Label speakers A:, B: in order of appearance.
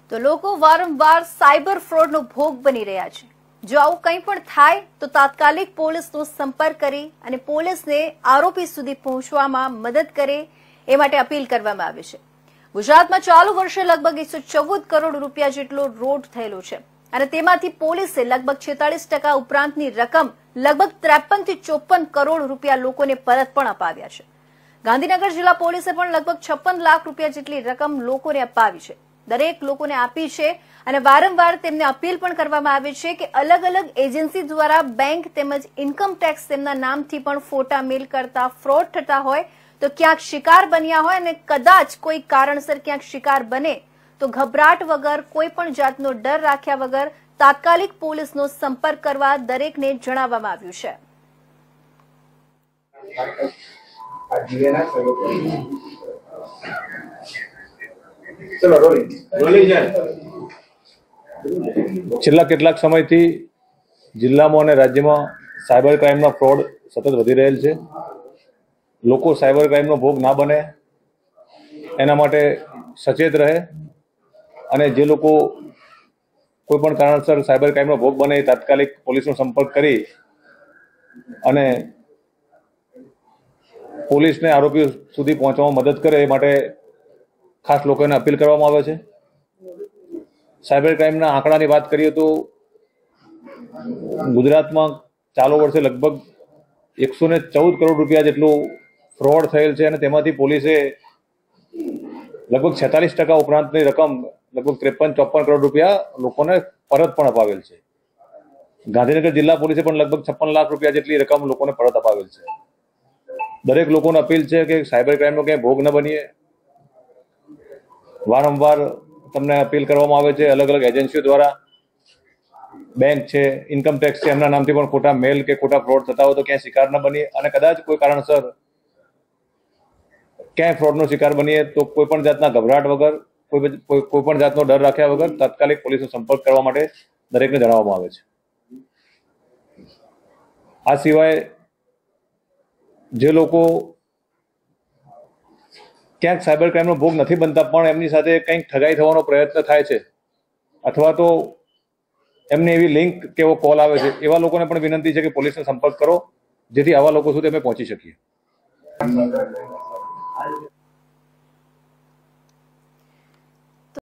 A: તો લોકો વારંવાર સાયબર ફ્રોડનો ભોગ બની રહ્યા છે। જો આવું કંઈ પણ થાય તો તાત્કાલિક પોલીસનો સંપર્ક કરી અને પોલીસને આરોપી સુધી પહોંચવામાં મદદ કરે એ માટે અપીલ કરવામાં આવી છે। ગુજરાતમાં ચાલુ વર્ષે લગભગ 114 કરોડ રૂપિયા જેટલો રોડ થયેલો છે અને તેમાંથી પોલીસે લગભગ 46% ઉપરાંતની રકમ લગભગ 53 થી 54 કરોડ રૂપિયા લોકોને પરત પણ અપાવ્યા છે। ગાંધીનગર જિલ્લા પોલીસે પણ લગભગ 56 લાખ રૂપિયા જેટલી રકમ લોકોને અપાવી છે। દરેક લોકોને આપી છે અને વારંવાર તેમને અપીલ પણ કરવામાં આવે છે કે અલગ અલગ એજન્સી દ્વારા બેંક તેમજ ઇન્કમ ટેક્સ તેમના નામથી પણ ફોટા મેલ કરતા ફ્રોડ થતા હોય તો ક્યાંક શિકાર બન્યા હોય અને કદાચ કોઈ કારણસર ક્યાંક શિકાર બને તો ગભરાટ વગર કોઈ પણ જાતનો ડર રાખ્યા વગર તાત્કાલિક પોલીસનો સંપર્ક કરવા દરેકને જણાવવામાં આવ્યું છે।
B: છેલ્લા કેટલાક સમયથી જિલ્લામાં અને રાજ્યમાં સાયબર ક્રાઇમનો ફ્રોડ સતત વધી રહેલ છે। લોકો સાયબર ક્રાઇમનો ભોગ ના બને એના માટે સચેત રહે અને જે લોકો કોઈ પણ કારણસર સાયબર ક્રાઇમનો ભોગ બને તાત્કાલિક પોલીસનો સંપર્ક કરી અને પોલીસને આરોપીઓ સુધી પહોંચવામાં મદદ કરે એ માટે ખાસ લોકોને અપીલ કરવામાં આવે છે। સાયબર ક્રાઇમના આંકડાની વાત કરીએ તો ગુજરાતમાં ચાલુ વર્ષે લગભગ 114 કરોડ રૂપિયા જેટલું ફ્રોડ થયેલ છે અને તેમાંથી પોલીસે લગભગ 46% ઉપરાંતની રકમ લગભગ 53-54 કરોડ રૂપિયા લોકોને પરત પણ અપાવેલ છે। ગાંધીનગર જિલ્લા પોલીસે પણ લગભગ 56 લાખ રૂપિયા જેટલી રકમ લોકોને પરત અપાવેલ છે। દરેક લોકોને અપીલ છે કે સાયબર ક્રાઇમનો ક્યાંય ભોગ ન બનીએ। વારંવાર તમને અપીલ કરવામાં આવે છે અલગ અલગ એજન્સીઓ દ્વારા, બેંક છે, ઇન્કમ ટેક્સ છે, એમના નામથી પણ ખોટા મેલ કે ખોટા ફ્રોડ થતા હોય તો ક્યાંય શિકાર ન બનીએ અને કદાચ કોઈ કારણસર ક્યાંય ફ્રોડનો શિકાર બનીએ તો કોઈ પણ જાતના ગભરાટ વગર કોઈ પણ જાતનો ડર રાખ્યા વગર તાત્કાલિક પોલીસનો સંપર્ક કરવા માટે દરેકને જણાવવામાં આવે છે। આ સિવાય જે લોકો ક્યાંક સાયબર ક્રાઇમનો ભોગ નથી બનતા પણ એમની સાથે કંઈક ઠગાઈ થવાનો પ્રયત્ન થાય છે અથવા તો એમને એવી લિંક કે એવો કોલ આવે છે, એવા લોકોને પણ વિનંતી છે કે પોલીસનો સંપર્ક કરો જેથી આવા લોકો સુધી અમે પહોંચી શકીએ।